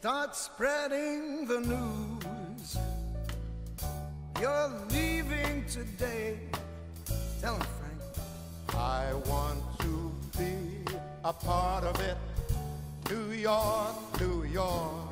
Start spreading the news. You're leaving today. Tell him, Frank. I want to be a part of it. New York, New York.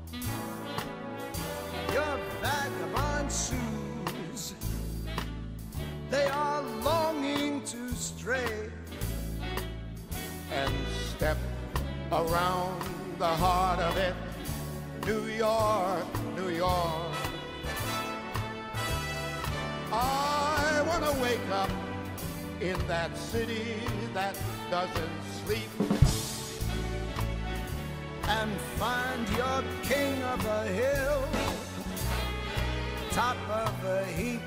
Your vagabond shoes, they are longing to stray and step around the heart of it. New York, New York. I want to wake up in that city that doesn't sleep and find your king of the hill, top of the heap.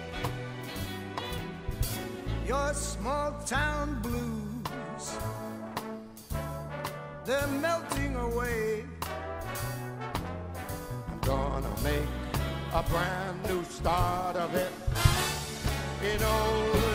Your small town blues, they're melting away. I'm gonna make a brand new start of it in old